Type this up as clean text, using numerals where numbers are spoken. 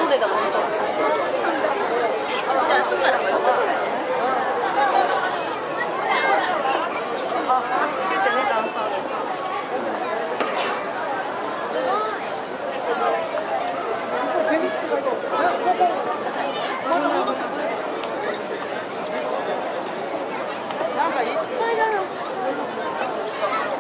데다가 넣자. 진짜 숟가락 이거. 찍을 때 내가 안 써. なんかいっぱいだな。